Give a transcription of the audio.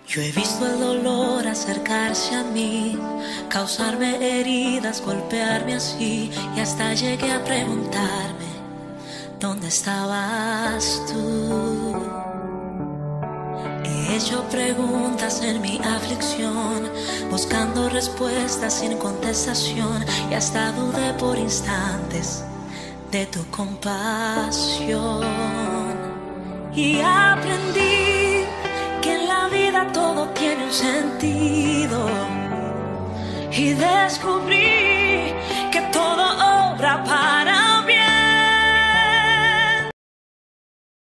Yo he visto el dolor acercarse a mí, causarme heridas, golpearme así, y hasta llegué a preguntarme, ¿dónde estabas tú? He hecho preguntas en mi aflicción, buscando respuestas sin contestación, y hasta dudé por instantes de tu compasión. Y aprendí que en la vida todo tiene un sentido, y descubrí que todo obra para